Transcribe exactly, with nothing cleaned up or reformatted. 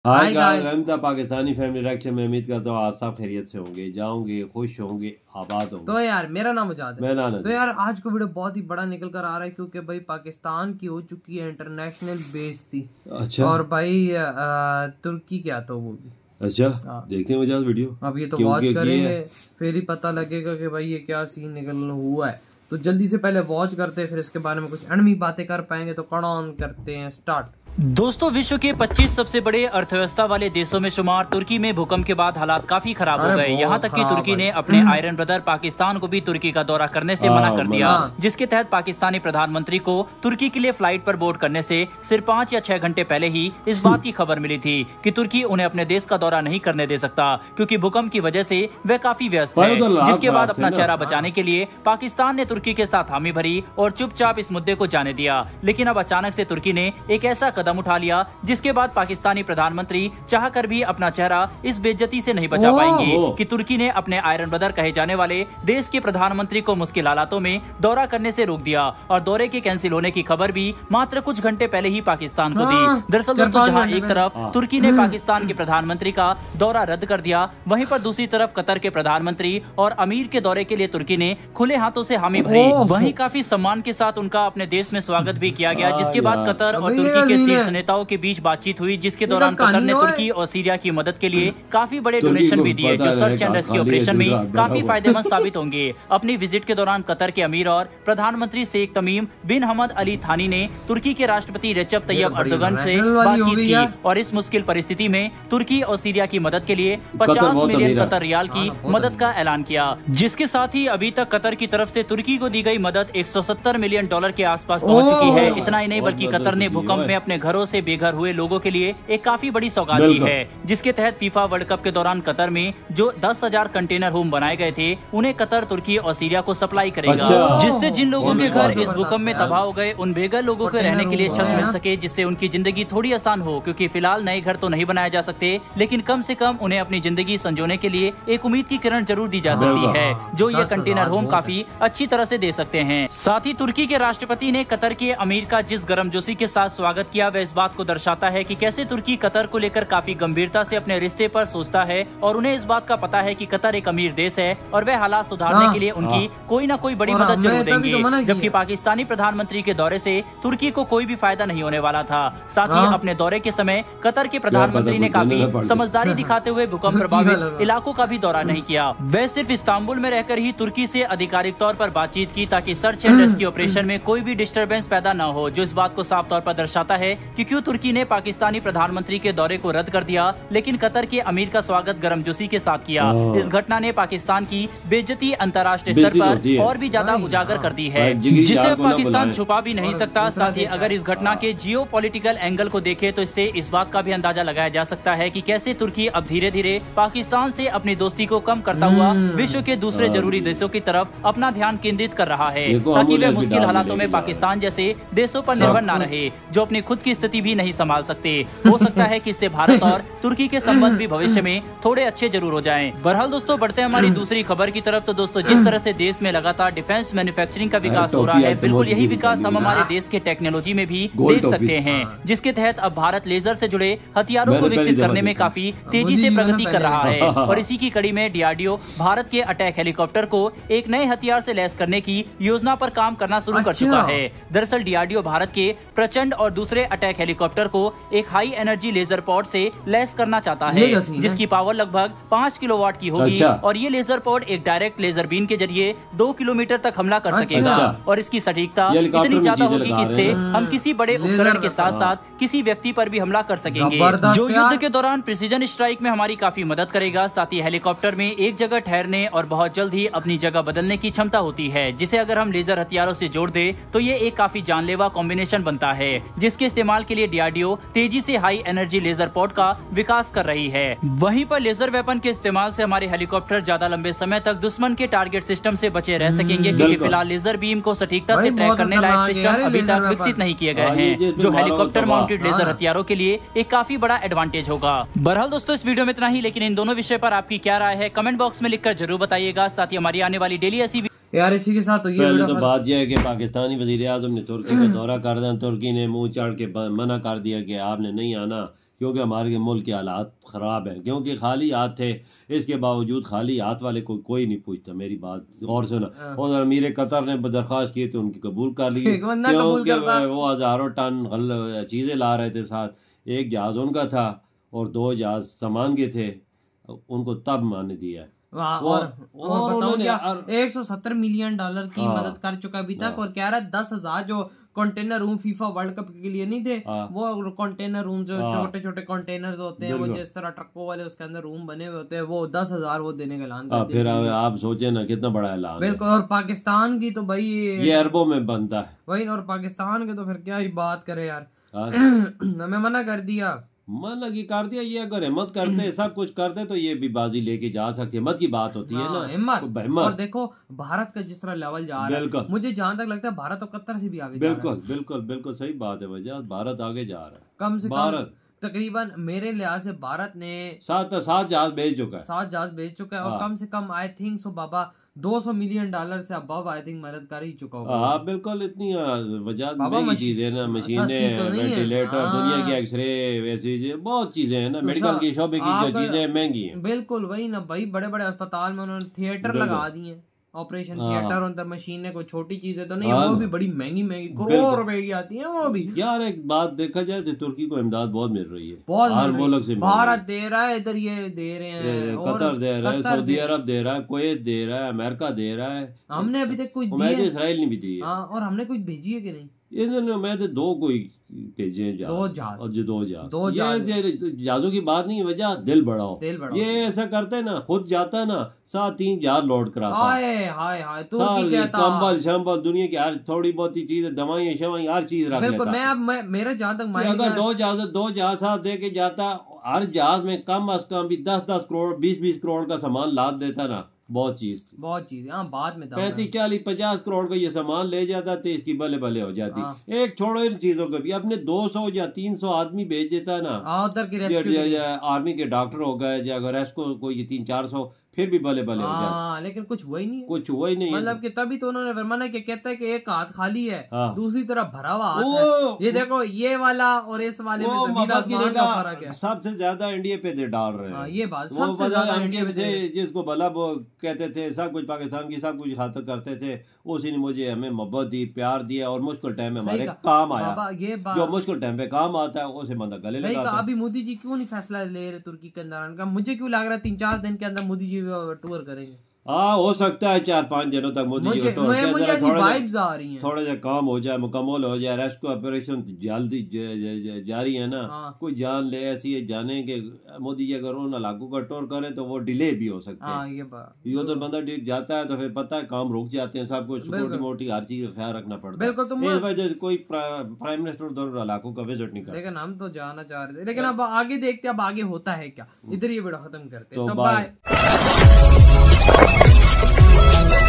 Hi guys, हम था Pakistani family reaction में। उम्मीद करता हूँ आप सब खैरियत से होंगे, जाओगे, खुश होंगे, आबाद होंगे। तो यार मेरा नाम आजाद है। मेरा नाम तो यार आज का वीडियो बहुत ही बड़ा निकल कर आ रहा है क्योंकि भाई पाकिस्तान की हो चुकी है इंटरनेशनल बेस थी। अच्छा। और भाई आ, तुर्की क्या तो वो भी अच्छा हाँ। देखते हैं मजाज वीडियो। अब ये तो वॉच करेंगे फिर ही पता लगेगा कि भाई ये क्या सीन निकल हुआ है। तो जल्दी से पहले वॉच करते हैं, फिर इसके बारे में कुछ अणमी बातें कर पाएंगे। तो कौन ऑन करते हैं स्टार्ट। दोस्तों, विश्व के पच्चीस सबसे बड़े अर्थव्यवस्था वाले देशों में शुमार तुर्की में भूकंप के बाद हालात काफी खराब हो गए। यहाँ तक कि तुर्की ने अपने आयरन ब्रदर पाकिस्तान को भी तुर्की का दौरा करने से मना कर दिया, जिसके तहत पाकिस्तानी प्रधानमंत्री को तुर्की के लिए फ्लाइट पर बोर्ड करने से सिर्फ पाँच या छह घंटे पहले ही इस बात की खबर मिली थी कि तुर्की उन्हें अपने देश का दौरा नहीं करने दे सकता, क्योंकि भूकंप की वजह से वह काफी व्यस्त है। जिसके बाद अपना चेहरा बचाने के लिए पाकिस्तान ने तुर्की के साथ हामी भरी और चुपचाप इस मुद्दे को जाने दिया। लेकिन अब अचानक से तुर्की ने एक ऐसा कदम उठा लिया जिसके बाद पाकिस्तानी प्रधानमंत्री चाहकर भी अपना चेहरा इस बेइज्जती से नहीं बचा पाएंगे कि तुर्की ने अपने आयरन ब्रदर कहे जाने वाले देश के प्रधानमंत्री को मुश्किल हालातों में दौरा करने से रोक दिया और दौरे के कैंसिल होने की खबर भी मात्र कुछ घंटे पहले ही पाकिस्तान को दी। दरअसल दोस्तों, जहां एक तरफ तुर्की ने पाकिस्तान के प्रधानमंत्री का दौरा रद्द कर दिया, वहीं पर दूसरी तरफ कतर के प्रधानमंत्री और अमीर के दौरे के लिए तुर्की ने खुले हाथों से हामी भरी। वहीं काफी सम्मान के साथ उनका अपने देश में स्वागत भी किया गया, जिसके बाद कतर और तुर्की के शीर्ष नेताओं के बीच बातचीत हुई, जिसके दौरान कतर ने तुर्की और सीरिया की मदद के लिए काफी बड़े डोनेशन भी दिए, जो सर्च एंड रेस्क्यू ऑपरेशन में काफी फायदेमंद साबित होंगे। अपनी विजिट के दौरान कतर के अमीर और प्रधानमंत्री शेख तमीम बिन हमद अली थानी ने तुर्की के राष्ट्रपति रेचप तैयब अर्दोगन से बातचीत की और इस मुश्किल परिस्थिति में तुर्की और सीरिया की मदद के लिए पचास मिलियन कतर रियाल की मदद का ऐलान किया, जिसके साथ ही अभी तक कतर की तरफ से तुर्की को दी गई मदद एक सौ सत्तर मिलियन डॉलर के आसपास पहुंच चुकी है। इतना ही नहीं बल्कि कतर ने भूकंप में अपने घरों से बेघर हुए लोगों के लिए एक काफी बड़ी सौगात दी है, जिसके तहत फीफा वर्ल्ड कप के दौरान कतर में जो दस हजार कंटेनर होम बनाए गए थे, उन्हें कतर तुर्की और सीरिया को सप्लाई करेगा। अच्छा। जिससे जिन लोगों के घर इस भूकंप में तबाह हो गए उन बेघर लोगों को रहने के लिए छत मिल सके, जिससे उनकी जिंदगी थोड़ी आसान हो, क्योंकि फिलहाल नए घर तो नहीं बनाए जा सकते, लेकिन कम से कम उन्हें अपनी जिंदगी संजोने के लिए एक उम्मीद की किरण जरूर दी जा सकती है, जो ये कंटेनर होम काफी अच्छी तरह से दे सकते हैं। साथ ही तुर्की के राष्ट्रपति ने कतर के अमीर का जिस गर्मजोशी के साथ स्वागत किया, वह इस बात को दर्शाता है कि कैसे तुर्की कतर को लेकर काफी गंभीरता से अपने रिश्ते पर सोचता है और उन्हें इस बात का पता है कि कतर एक अमीर देश है और वह हालात सुधारने के लिए उनकी कोई न कोई बड़ी मदद जरूर देंगे। जबकि पाकिस्तानी प्रधानमंत्री के दौरे से तुर्की को कोई भी फायदा नहीं होने वाला था। साथ ही अपने दौरे के समय कतर के प्रधानमंत्री ने काफी समझदारी दिखाते हुए भूकंप प्रभावित इलाकों का भी दौरा नहीं किया। वह सिर्फ इस्तांबुल में रहकर ही तुर्की से आधिकारिक तौर पर बातचीत की, ताकि सर्च एंड रेस्क्यू ऑपरेशन में कोई भी डिस्टर्बेंस पैदा न हो, जो इस बात को साफ तौर पर दर्शाता है कि क्यों तुर्की ने पाकिस्तानी प्रधानमंत्री के दौरे को रद्द कर दिया, लेकिन कतर के अमीर का स्वागत गर्मजोशी के साथ किया। इस घटना ने पाकिस्तान की बेइज्जती अंतर्राष्ट्रीय स्तर पर और भी ज्यादा उजागर कर दी है, जिसे पाकिस्तान छुपा भी नहीं सकता। साथ ही अगर इस घटना के जियो पॉलिटिकल एंगल को देखें तो इससे इस बात का भी अंदाजा लगाया जा सकता है कि कैसे तुर्की अब धीरे धीरे पाकिस्तान से अपनी दोस्ती को कम करता हुआ विश्व के दूसरे जरूरी देशों की तरफ अपना ध्यान केंद्रित कर रहा है, ताकि वह मुश्किल हालातों में पाकिस्तान जैसे देशों पर निर्भर न रहे, जो अपनी खुद की स्थिति भी नहीं संभाल सकते। हो सकता है कि इससे भारत और तुर्की के संबंध भी भविष्य में थोड़े अच्छे जरूर हो जाएं। बहरहाल दोस्तों, बढ़ते हैं हमारी दूसरी खबर की तरफ। तो दोस्तों, जिस तरह से देश में लगातार डिफेंस मैन्युफैक्चरिंग का विकास हो रहा है, बिल्कुल यही विकास हम हमारे देश के टेक्नोलॉजी में भी देख सकते हैं, जिसके तहत अब भारत लेजर से जुड़े हथियारों को विकसित करने में काफी तेजी से प्रगति कर रहा है। और इसी की कड़ी में डीआरडीओ भारत के अटैक हेलीकॉप्टर को एक नए हथियार से लैस करने की योजना पर काम करना शुरू कर चुका है। दरअसल डीआरडीओ भारत के प्रचंड और दूसरे अटैक हेलीकॉप्टर को एक हाई एनर्जी लेजर पॉड से लैस करना चाहता है, जिसकी पावर लगभग पाँच किलोवाट की होगी। अच्छा। और ये लेजर पॉड एक डायरेक्ट लेजर बीम के जरिए दो किलोमीटर तक हमला कर अच्छा। सकेगा और इसकी सटीकता इतनी ज्यादा होगी कि इससे हम किसी बड़े उपकरण के साथ साथ किसी व्यक्ति पर भी हमला कर सकेंगे, जो युद्ध के दौरान प्रिसीजन स्ट्राइक में हमारी काफी मदद करेगा। साथ ही हेलीकॉप्टर में एक जगह ठहरने और बहुत जल्द ही अपनी जगह बदलने की क्षमता होती है, जिसे अगर हम लेजर हथियारों से जोड़ दे तो ये एक काफी जानलेवा कॉम्बिनेशन बनता है, जिसके इस्तेमाल के लिए डीआरडीओ तेजी से हाई एनर्जी लेजर पॉड का विकास कर रही है। वहीं पर लेजर वेपन के इस्तेमाल से हमारे हेलीकॉप्टर ज्यादा लंबे समय तक दुश्मन के टारगेट सिस्टम से बचे रह सकेंगे, क्योंकि फिलहाल लेजर बीम को सटीकता से ट्रैक करने लायक सिस्टम अभी तक विकसित नहीं किए गए हैं, जो हेलीकॉप्टर माउंटेड लेजर हथियारों के लिए एक काफी बड़ा एडवांटेज होगा। बहरहाल दोस्तों, इस वीडियो में इतना ही, लेकिन इन दोनों विषय पर आपकी क्या राय है कमेंट बॉक्स में लिखकर जरूर बताइएगा। साथ ही हमारी आने वाली डेली ऐसी यार इसी के साथ तो ये पहले तो बात यह है कि पाकिस्तानी वजीर आज़म ने तुर्की का दौरा कर दिया, तुर्की ने मुंह चाड़ के मना कर दिया कि आपने नहीं आना, क्योंकि हमारे मुल्क के हालात ख़राब हैं, क्योंकि खाली हाथ थे, इसके बावजूद खाली हाथ वाले को कोई नहीं पूछता। मेरी बात गौर से ना, और अमीर कतर ने दरख्वास्त की तो उनकी कबूल कर ली, क्योंकि वो हज़ारों टन चीज़ें ला रहे थे साथ। एक जहाज़ उनका था और दो जहाज़ सामान के थे, उनको तब मान दिया। और, और, और बताऊं क्या, एक सौ सत्तर मिलियन डॉलर की मदद कर चुका अभी तक, और कह रहा है दस हजार जो container room FIFA world cup के लिए नहीं थे, वो कंटेनर रूम जो छोटे छोटे कंटेनर्स होते हैं, वो जिस तरह ट्रकों वाले उसके अंदर रूम बने हुए होते हैं, वो दस हजार वो देने का ऐलान कर दिया। फिर आप सोचे ना कितना बड़ा ऐलान। बिल्कुल। और पाकिस्तान की तो भाई ये अरबों में बनता है वही, और पाकिस्तान के तो फिर क्या ही बात करे यार, हमें मना कर दिया, मना की कर दिया। ये अगर हिम्मत करते सब कुछ करते तो ये भी बाजी लेके जा सकते। हिम्मत की बात होती है ना, हिम्मत। और देखो भारत का जिस तरह लेवल जा रहा है, मुझे जहाँ तक लगता है भारत तो कतर से भी आगे जा रहा है। बिल्कुल बिल्कुल बिल्कुल सही बात है वजह, भारत आगे जा रहा है। कम से कम तकरीबन मेरे लिहाज से भारत ने सात सात जहाज भेज चुका है, सात जहाज भेज चुका है, और कम से कम आई थिंक सो बाबा दो सौ मिलियन डॉलर से अबव आई थिंक मदद कर ही चुका होगा। हाँ बिल्कुल, इतनी वजह महंगी चीजें ना, मशीनें, तो वेंटिलेटर, दुनिया के एक्सरे, वैसी बहुत चीजें हैं ना, तो मेडिकल की शोबे की जो चीजें महंगी हैं। बिल्कुल वही ना भाई, बड़े बड़े अस्पताल में उन्होंने थिएटर लगा दिए, ऑपरेशन थिएटर, अंदर मशीनें, कोई छोटी चीजें तो नहीं, वो भी बड़ी महंगी महंगी करोड़ रुपए की आती हैं वो भी। यार एक बात देखा जाए तो तुर्की को इमदाद बहुत मिल रही है, बहुत हर मुल्क से। भारत दे रहा है, इधर ये दे रहे हैं, कतर दे रहा है, सऊदी अरब दे रहा है, कुवैत दे रहा है, अमेरिका दे रहा है। हमने अभी तक कुछ इसराइल ने भी दी है, और हमने कुछ भेजी है कि नहीं? इन्होंने मैं तो दो कोई भेजे दो जहाज, और जो दो जहाज, दो जहाजों की बात नहीं, वजह दिल बढ़ाओ, दिल बढ़ाओ। ये ऐसा करते ना, खुद जाता ना सात तीन जहाज लोड कराता, हाय हाय हाय, तू की कहता, कंबल शंबल दुनिया की हर थोड़ी बहुत चीज, दवाइयाँ शवाई हर चीज रख बिल्कुल। मैं अब मैं मेरा जहाँ तक माइंड, अगर दो जहाज दो जहाज साथ दे के जाता, हर जहाज में कम अज कम भी दस दस करोड़ बीस बीस करोड़ का सामान लाद देता ना, बहुत चीज बहुत चीज हाँ, बाद में पैंतीस चालीस पचास करोड़ का ये सामान ले जाता तो इसकी बले बले हो जाती। हाँ। एक छोड़ो इन चीजों को भी, अपने दो सौ या तीन सौ आदमी भेज देता ना, उधर की आर्मी के डॉक्टर हो गए, या अगर रेस्क्यू कोई तीन चार सौ, फिर भी भले भले हो जाए, लेकिन कुछ हुआ ही नहीं, कुछ हुआ ही नहीं। मतलब कि तभी तो उन्होंने फरमाना कि कहता है कि एक हाथ खाली है, हाँ। दूसरी तरफ भरा हुआ हाथ है। ये देखो ये वाला और इस वाले में जमीन आसमान का फर्क है। सबसे ज्यादा इंडिया पे दे डाल रहे हैं, ये बात सबसे ज्यादा इंडिया पे, जिसको भला वो कहते थे सब कुछ पाकिस्तान की सब कुछ खातर करते थे, उसी ने मुझे हमें मोहब्बत दी, प्यार दिया, और मुश्किल टाइम में हमारे काम आया। ये बात जो मुश्किल टाइम पे काम आता है उसे बंदा गले लगाता है। अभी मोदी जी क्यों नहीं फैसला ले रहे तुर्की के अंदर का? मुझे क्यों लग रहा है तीन चार दिन के अंदर मोदी जी टूर करेंगे। हाँ हो सकता है चार पांच दिनों तक मोदी जी का मुझे, मुझे ऐसी वाइब्स आ रही हैं, थोड़ा सा काम हो जाए, मुकम्मल हो जाए, रेस्क्यू ऑपरेशन जल्दी जारी है ना। हाँ। कोई जान ले ऐसी है जाने के मोदी जी अगर उन इलाकों का टूर करें तो वो डिले भी हो सकते हैं। हाँ, ये बात ये तो बंदा जाता है तो फिर पता है काम रुक जाते हैं, सब कुछ छोटी मोटी हर चीज का ख्याल रखना पड़ता है। बिल्कुल। इस वजह से कोई प्राइम मिनिस्टर उधर इलाकों का विजिट नहीं करता, लेकिन हम तो जाना चाह रहे थे। लेकिन अब आगे देखते अब आगे होता है क्या। इधर ये वीडियो खत्म करते हैं, तो बाय।